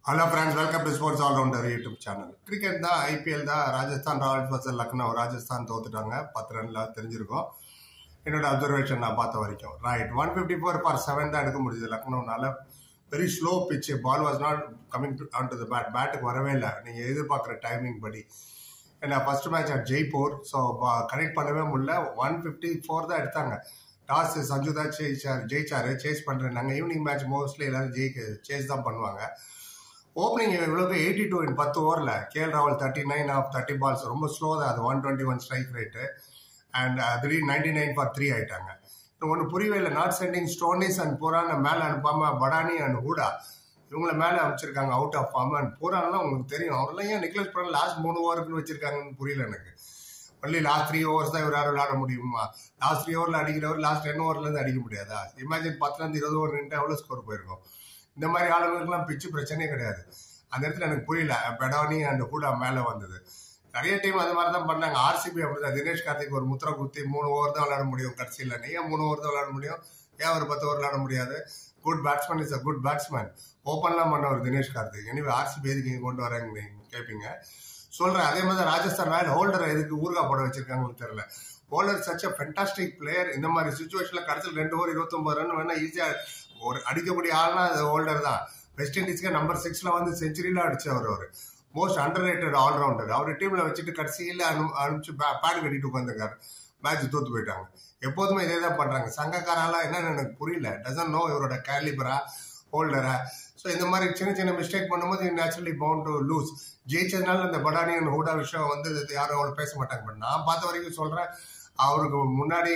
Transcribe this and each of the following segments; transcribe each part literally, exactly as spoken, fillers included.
Hello friends, welcome to Sports All Rounder YouTube channel. Cricket da I P L da Rajasthan Royals versus Lucknow. Rajasthan தோத்துட்டாங்க பத்து ரன்ல தெரிஞ்சிருக்கும். என்னோட observation நான் பார்த்த வரைக்கும் right one fifty four for seven தான் எடுக்க முடியுது லக்னோனால. Very slow pitch, ball was not coming on to the bat. பேட்டுக்கு வரவே இல்லை நீங்கள் எதிர்பார்க்குற டைமிங் படி. ஏன்னா first match at Jaipur, so connect பண்ணவே முடியல. ஒன் ஃபிஃப்டி ஃபோர் தான் எடுத்தாங்க. டாஸ் சஞ்சு தான் ஜெயிச்சார் ஜெயிச்சாரு சேஸ் பண்ணுறேன். நாங்கள் ஈவினிங் மேட்ச் மோஸ்ட்லி எல்லாரும் ஜெயிக்க சேஸ் தான் பண்ணுவாங்க. ஓப்பனிங் இவ்வளோக்கு எயிட்டி டூ இன் பத்து ஓவரில் கேஎல் ராகுல் thirty nine of thirty balls ரொம்ப ஸ்லோ தான். அது one twenty one strike rate and திடீர்னு நைன்டி நைன் ஃபார் த்ரீ ஆயிட்டாங்க. ஒன்று புரியவே இல்லை. Not sending Stoinis and Pooran மேலே அனுப்பாம படானி அண்ட் ஹூடா இவங்கள மேலே அமைச்சிருக்காங்க அவுட் ஆஃப் ஃபார்ம். அண்ட் புரான்லாம் உங்களுக்கு தெரியும், அவரெல்லாம் ஏன் நிக்லஸ் புரான் லாஸ்ட் மூணு ஓவருக்குன்னு வச்சிருக்காங்கன்னு புரியல எனக்கு. ஒன்லி லாஸ்ட் த்ரீ ஓவர்ஸ் தான் இவர் யாரும் விளையாட முடியுமா? லாஸ்ட் த்ரீ ஓவரில் அடிக்கிறவர் லாஸ்ட் டென் ஓவர்லேருந்து அடிக்க முடியாதா? இமேஜின் பத்துலேருந்து இருபது ஓவர் நின்று எவ்வளோ ஸ்கோர் போயிருக்கும். இந்த மாதிரி ஆளுங்களுக்குலாம் பிச்சு பிரச்சனையே கிடையாது. அந்த இடத்துல எனக்கு புரியல. பெடானி அண்ட் ஹூடா மேலே வந்தது. நிறைய டீம் அது மாதிரி தான் பண்ணாங்க. ஆர்சிபி அப்படிதான். தினேஷ் கார்த்திக் ஒரு முத்திரை குத்தி மூணு ஓவர் தான் விளையாட முடியும் கடைசியில். ஏன் மூணு ஓவர் தான் விளையாட முடியும்? ஏன் ஒரு பத்து ஓவர் விளையாட முடியாது? Good batsman is a good batsman. ஓப்பன்லாம் பண்ண ஒரு தினேஷ் கார்த்திக். எனவே ஆர்சிபி எதுக்கு இங்கே கொண்டு வராங்க நீங்கள் கேட்பீங்க. சொல்கிறேன். அதே மாதிரி ராஜஸ்தான் ராயல் ஹோல்டரை எதுக்கு ஊர்கா போட வச்சிருக்காங்கன்னு தெரியல. Holder such a fantastic player. இந்த மாதிரி சுச்சுவேஷனில் கடைசியில் ரெண்டு ஓவர் இருபத்தொம்பது ரன் வேணா ஈஸியாக ஒரு அடிக்கக்கூடிய ஆள்னா அது ஹோல்டர் தான். வெஸ்ட் இண்டீஸ்க்கு நம்பர் சிக்ஸ்ல வந்து செஞ்சுரியில அடிச்சவர். ஒரு மோஸ்ட் அண்டர் ரேட்டட் ஆல்ரவுண்டர். அவர் டீம்ல வச்சுட்டு கடைசியில் அனு அனுப்பிச்சு பேட் கட்டிட்டு உட்காந்துருக்காரு. மேட்ச் தோத்து போயிட்டாங்க. எப்போதுமே இதே தான் பண்றாங்க. சங்கக்காரெல்லாம் என்னன்னு எனக்கு புரியல. டசன்ட் நோ இவரோட கேலிபரா ஹோல்டரா. ஸோ இந்த மாதிரி சின்ன சின்ன மிஸ்டேக் பண்ணும்போது நேச்சுரலி பவுண்ட் டு லூஸ். ஜெயிச்சதுனால இந்த படானி அண்ட் ஹூடா விஷயம் வந்து யாரும் அவ்வளோ பேச மாட்டாங்க. பட் நான் பார்த்த வரைக்கும் சொல்றேன், அவருக்கு முன்னாடி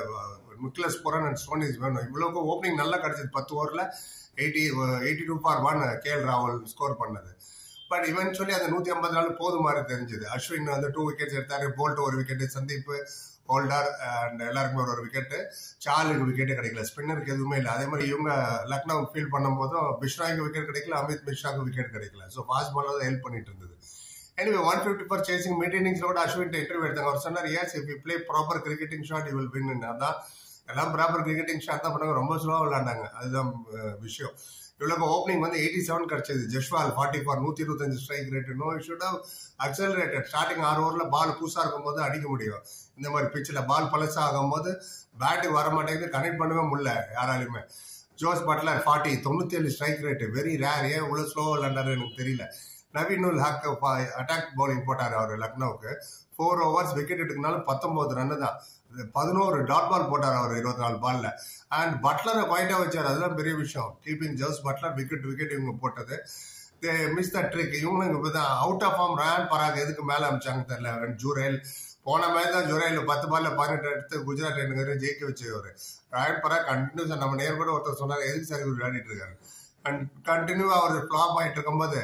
நிக்லஸ் புரான் அண்ட் ஸ்டோனிஸ் வேணும். இவ்வளோக்கு ஓப்பனிங் நல்லா கிடைச்சது. பத்து ஓவரில் eighty eighty two for one KL ராகுல் ஸ்கோர் பண்ணது. பட் இவென்ச்சுவலி அந்த நூற்றி ஐம்பது நாள் போதும் மாதிரி தெரிஞ்சது. அஸ்வின் வந்து டூ விக்கெட்ஸ் எடுத்தாரு. போல்ட் ஒரு விக்கெட்டு, சந்தீப் ஹோல்டர் அண்ட் எல்லாருக்குமே ஒரு ஒரு விக்கெட்டு. சார்லுக்கு விக்கெட்டே கிடைக்கல. ஸ்பின்னருக்கு எதுவுமே இல்லை. அதே மாதிரி இவங்க லக்னோ ஃபீல் பண்ணும் போதும் பிஷ்ராய்க்கு விக்கெட் கிடைக்கல, அமித் மிஸ்ராக்கு விக்கெட் கிடைக்கல. ஸோ ஃபாஸ்ட் பாலர் தான் ஹெல்ப் பண்ணிட்டு இருந்தது. Anyway, one fifty for chasing mid innings கூட அஸ்வின் இன்டர்வியூ எடுத்தாங்க. அவர் சொன்னார், yes, if you play proper cricketing shot you will win. அதான் எல்லாம் ப்ராப்பர் கிரிக்கெட்டிங் ஷாட் தான் பண்ணாங்க. ரொம்ப ஸ்லோவாக விளையாண்டாங்க. அதுதான் விஷயம். இவ்வளோ ஓப்பனிங் வந்து எயிட்டி செவன் கிடைச்சது. ஜஸ்வால் ஃபார்ட்டி ஃபார் நூற்றி இருபத்தஞ்சு strike rate. No should have accelerated. Starting ஆறு ஓவரில் பால் புதுசாக இருக்கும் போது அடிக்க முடியும். இந்த மாதிரி பிச்சில் பால் பழசாக ஆகும் போது பேட்டுக்கு வர மாட்டேங்குது, கனெக்ட் பண்ணவே முடியல யாராலையுமே. ஜோஸ் பட்லர் ஃபார்ட்டி தொண்ணூற்றி ஏழு ஸ்ட்ரைக் ரேட்டு. Very rare. ஏன் இவ்வளோ ஸ்லோவாக விளையாண்டாரு எனக்கு தெரியல. நவீன் உல் ஹக் அட்டாக் பவுலிங் போட்டார் அவர் லக்னோவுக்கு. ஃபோர் ஓவர்ஸ் விக்கெட் எடுக்கனாலும் பத்தொன்பது ரன்னு தான். பதினோரு டாட் பால் போட்டார் அவர் இருபத்தி நாலு பால்ல. அண்ட் பட்லரை பாயிண்டா வச்சார். அதுதான் பெரிய விஷயம். Keeping Jos Buttler wicket wicket இவங்க போட்டது. Miss the trick. இவங்களும் இங்க தான் out of form. Riyan Parag எதுக்கு மேல அமைச்சாங்க தெரியல. ஜூரேல் போன மாதிரி தான். ஜூரேல் பத்து பால்ல பதினெட்டு எடுத்து குஜராத் ரெண்டு ஜெயிக்க வச்சவர். ரயான் பராக் கண்டினியூஸா நம்ம நேர் கூட ஒருத்தர் சொன்னார், எதுக்கு சார் விளையாடிட்டு இருக்காரு. அண்ட் கண்டினியூவா அவர் ஃபிளாப் ஆயிட்டு இருக்கும்போது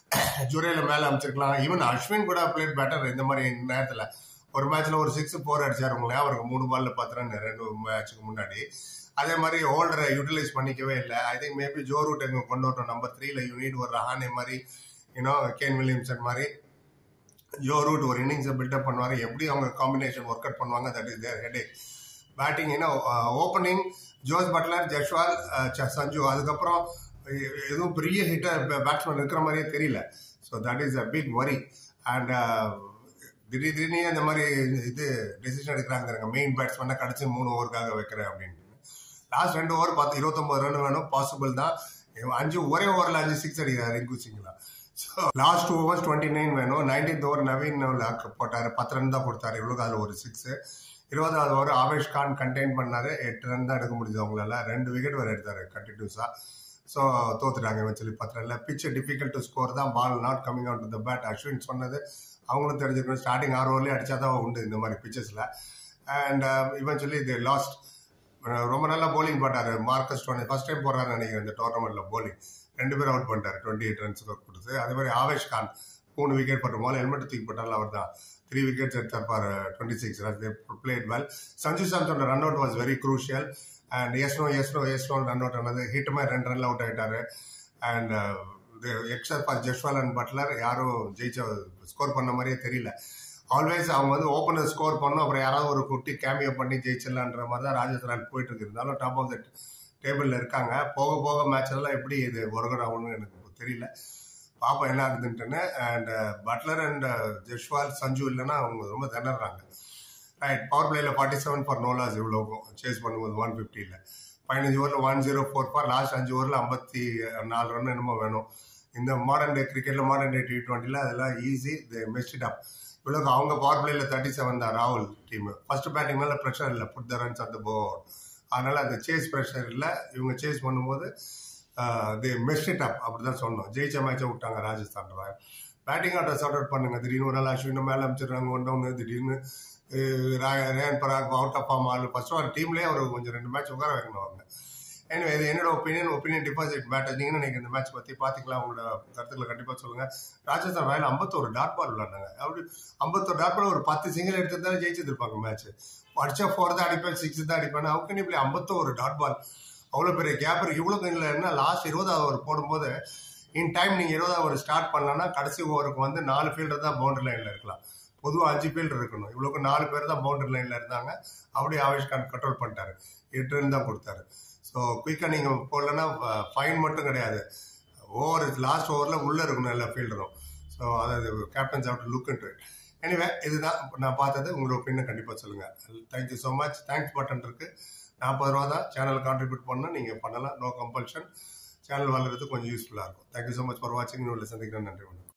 ஜுரேல மேல அமைச்சிருக்கலாம். ஈவன் அஸ்வின் கூட பிளேட் பேட்டர். இந்த மாதிரி நேரத்துல ஒரு மேட்ச்ல ஒரு சிக்ஸ் போர் அடிச்சாரு. உங்களே அவருக்கு மூணு பால்ல பத்து ரன் ரெண்டு மேட்சுக்கு முன்னாடி. அதே மாதிரி ஹோல்டரை யூட்டிலைஸ் பண்ணிக்கவே இல்லை. I think maybe Joe Root எங்க கொண்டு வரணும். நம்பர் த்ரீல யூனிட் ஒரு ரஹானே மாதிரி, யூனோ கேன் வில்லியம்சன் மாதிரி ஜோ ரூட் ஒரு இன்னிங்ஸை பில்டப் பண்ணுவாரு. எப்படி அவங்க காம்பினேஷன் ஒர்க் அவுட் பண்ணுவாங்க, that is their headache. Batting ஏன்னா opening Jos Buttler, Jaiswal, Sanju. அதுக்கப்புறம் எதுவும் பெரிய ஹிட்டர் பேட்ஸ்மேன் இருக்கிற மாதிரியே தெரியல. So that is a big worry. And திடீர் திடீர்னு அந்த மாதிரி இது டெசிஷன் எடுக்கிறாங்க. மெயின் பேட்ஸ்மேனை கடிச்சு மூணு ஓவருக்காக வைக்கிறேன் அப்படின்னு. லாஸ்ட் ரெண்டு ஓவர் பார்த்து இருபத்தொன்பது ரன் வேணும். பாசிபிள் தான். அஞ்சு ஒரே ஓவரில் அஞ்சு சிக்ஸ் அடிக்கிறார் ரிங்கு சிங்லா. So last two overs twenty nine வேணும். நைன்டீன்த் ஓவர் நவீன் போட்டார். பத்து ரன் தான் கொடுத்தாரு. இவ்வளோ அதில் ஒரு சிக்ஸ். இருபதாவது ஓவர் ஆவேஷ் கான் கண்டெயின் பண்ணாரு. எட்டு ரன் தான் எடுக்க முடியுது அவங்களால. ரெண்டு விக்கெட் வேறு எடுத்தாரு கண்டினியூஸா. ஸோ தோத்துட்டாங்க சொல்லி பத்து ரன்ல. பிச் டிஃபிகல்ட் டு ஸ்கோர் தான். Ball not coming out to the bat. Ashwin சொன்னது அவங்களும் தெரிஞ்சுக்கணும். ஸ்டார்டிங் ஆறு ஓவர்லேயே அடிச்சா தான் உண்டு இந்த மாதிரி பிச்சஸ்ல. அண்ட் இவன் சொல்லி இது லாஸ்ட் ரொம்ப நல்லா போலிங் போட்டாரு. மார்க்கஸ் டோனி ஃபர்ஸ்ட் டைம் போடுறாரு நினைக்கிறேன் இந்த டோர்னமெண்ட்ல போலிங். ரெண்டு பேரும் அவுட் பண்ணிட்டாரு டுவெண்ட்டி எயிட் ரன்ஸ் கொடுத்து. அதே மாதிரி ஆவேஷ் கான் மூணு விக்கெட் போட்ட போல ஹெல்மெட் தூக்கி போட்டாலும் அவர் தான் த்ரீ விக்கெட்ஸ் எடுத்தார் for twenty six runs. Played well. Sanju சாம்சனோட run out was very crucial. And எஸ்னோ எஸ்னோ எஸ்னோ ரன் அவுட் ஆனது. ஹிட் மாதிரி ரெண்டு ரன்ல அவுட் ஆயிட்டாரு. And except for Jaiswal and Buttler யாரும் ஜெயிச்ச ஸ்கோர் பண்ண மாதிரியே தெரியல. ஆல்வேஸ் அவங்க வந்து ஓப்பனர் ஸ்கோர் பண்ணணும், அப்புறம் யாராவது ஒரு குட்டி கேமியோ பண்ணி ஜெயிச்சிடலான்ற மாதிரி தான் ராஜஸ்தான் போயிட்டு இருக்கு. இருந்தாலும் டாப் ஆஃப் த டேபிள்ல இருக்காங்க. போக போக மேட்ச் எல்லாம் எப்படி இது ஒர்க் ஆகும்னு எனக்கு தெரியல. பாப்பா என்ன ஆகுதுன்ட்டுன்னு. And Buttler and Jaiswal Sanju இல்லைன்னா அவங்க ரொம்ப திணறாங்க. ரைட், பவர் பிளேயில் ஃபார்ட்டி செவன் ஃபார் நோலாஸ் இவ்வளோக்கும் சேஸ் பண்ணும்போது ஒன் ஃபிஃப்டியில் பதினஞ்சு ஓவரில் one zero four for last அஞ்சு ஓவரில் ஐம்பத்தி நாலு ரன் என்னமோ வேணும். இந்த மாடர்ன் டே கிரிக்கெட்டில் மாடர்ன் டே டி டுவெண்ட்டியில் அதெல்லாம் ஈஸி, தே மெஸ்ட் இட் அப். இவ்வளோக்கு அவங்க பவர் பிளேயில் தேர்ட்டி செவன் தான் ராகுல் டீம். ஃபர்ஸ்ட் பேட்டிங்னால ப்ரெஷர் இல்லை, புட் த ரன்ஸ் அந்த போர்ட். அதனால அந்த சேஸ் ப்ரெஷர் இல்லை. இவங்க சேஸ் பண்ணும்போது தே மெஸ்ட் இட் அப், அப்படி தான் சொன்னோம். ஜெயிச்ச மேட்சை விட்டாங்க ராஜஸ்தான் ராயல். பேட்டிங் ஆட்டை சார்ட் அவுட் பண்ணுங்க. திடீர்னு ஒரு நாள் அஸ்வினை மேலே அமைச்சிடுறாங்க ஒன் டவுன், திடீர்னு Riyan Parag out of form ஆள் ஃபர்ஸ்ட் ஆல் டீம்லேயே அவர் கொஞ்சம் ரெண்டு மேட்ச் உட்கார வைக்கணும் அவங்க. எனவே இது என்னோட ஒப்பீனியன் ஒப்பீனியன் டிபாசிட் மேட்டர். நீங்களும் நீங்கள் இந்த மேட்ச் பற்றி பார்த்துக்கலாம். உங்களோட கருத்துக்களை கண்டிப்பாக சொல்லுங்கள். ராஜஸ்தான் ராயல் ஐம்பத்தோரு டாட் பால் விளாண்டாங்க. அப்படி ஐம்பத்தோரு டாட் பால் ஒரு பத்து சிங்கிள் எடுத்திருந்தாலும் ஜெயிச்சிருப்பாங்க மேட்ச். அடிச்சா ஃபோர் தான் அடிப்பேன், சிக்ஸ் தான் அடிப்பேன். அவங்க இப்படி ஐம்பத்தோரு டாட் பால், அவ்வளோ பெரிய கேப் இருக்கு. இவ்வளோ இல்லை, லாஸ்ட் இருபதாவது ஓவர் போடும்போது இன் டைம் நீங்கள் இருபதாவது ஓவர் ஸ்டார்ட் பண்ணலாம்னா கடைசி ஓவருக்கு வந்து நாலு ஃபீல்டர் தான் பவுண்டரி லைனில் இருக்கலாம். பொதுவாக அஞ்சு ஃபீல்டர் இருக்கணும். இவ்வளோக்கு நாலு பேர் தான் பவுண்டரி லைனில் இருந்தாங்க. அப்படியே ஆவேஷ் கான் கண்ட்ரோல் பண்ணிட்டாரு. எட்டு ரன் தான் கொடுத்தாரு. ஸோ குயிக்காக நீங்கள் போடலன்னா ஃபைன் மட்டும் கிடையாது, ஓவர் லாஸ்ட் ஓவரில் உள்ளே இருக்கணும் எல்லா ஃபீல்டரும். ஸோ அதாவது captains have to look into it. Anyway இதுதான் நான் பார்த்தது. உங்களோட ஒப்பீனியன் கண்டிப்பாக சொல்லுங்கள். Thank you so much. Thanks button இருக்குது. நாற்பது ரூபா தான். சேனல் கான்ட்ரிபியூட் பண்ணால் நீங்கள் பண்ணலாம். No compulsion. சேனல் வளர்றது கொஞ்சம் யூஸ்ஃபுல்லாக இருக்கும். தேங்க்யூ ஸோ மச் ஃபார் வாட்சிங். இன்னொரு சந்திக்கிறேன். நன்றி.